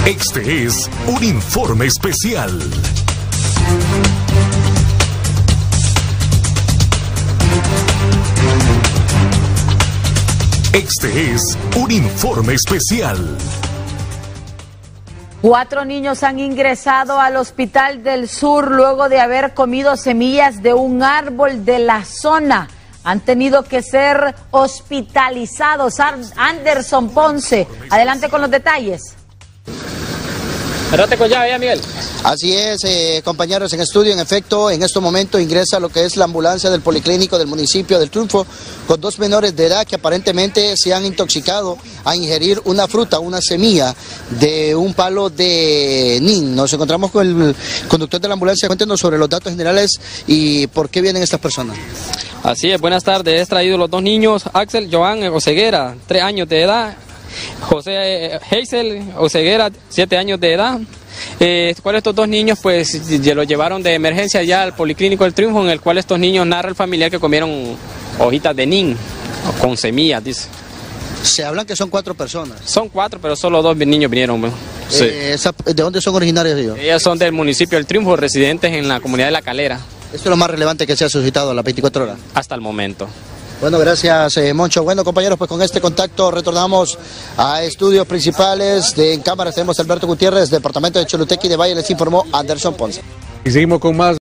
Este es un informe especial. Este es un informe especial. 4 niños han ingresado al Hospital del Sur luego de haber comido semillas de un árbol de la zona. Han tenido que ser hospitalizados. Anderson Ponce, adelante con los detalles. Espérate con llave, Miguel. Así es, compañeros, en estudio, en efecto, en este momento ingresa lo que es la ambulancia del Policlínico del municipio del Triunfo con 2 menores de edad que aparentemente se han intoxicado a ingerir una fruta, una semilla de un palo de nin. Nos encontramos con el conductor de la ambulancia. Cuéntenos sobre los datos generales y por qué vienen estas personas. Así es, buenas tardes. He traído los 2 niños, Axel Joan Oseguera, 3 años de edad, José Hazel Oseguera, 7 años de edad. ¿Cuál estos 2 niños? Pues los llevaron de emergencia ya al Policlínico del Triunfo, en el cual estos niños narra el familiar que comieron hojitas de nin con semillas, dice. Se hablan que son 4 personas. Son 4, pero solo 2 niños vinieron. Sí. ¿De dónde son originarios ellos? Ellos son del municipio del Triunfo, residentes en la comunidad de La Calera. Esto es lo más relevante que se ha suscitado a las 24 horas. Hasta el momento. Bueno, gracias, Moncho. Bueno, compañeros, pues con este contacto retornamos a estudios principales. En cámara tenemos a Alberto Gutiérrez, departamento de Choluteca y de Valle, les informó Anderson Ponce. Y seguimos con más.